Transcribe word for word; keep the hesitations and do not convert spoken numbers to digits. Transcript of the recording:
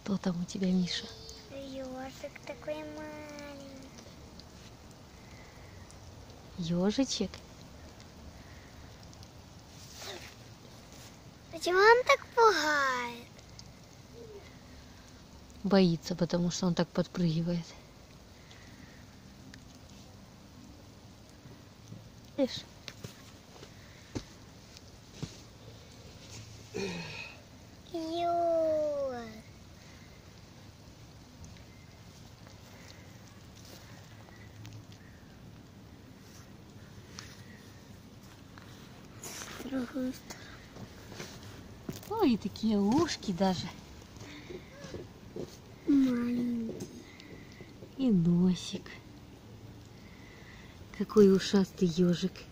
Кто там у тебя, Миша? Ёжик такой маленький. Ёжичек? Почему он так пугает? Боится, потому что он так подпрыгивает. Видишь? Ёж. С другой стороны. Ой, такие ушки даже. Маленький. И носик. Какой ушастый ежик.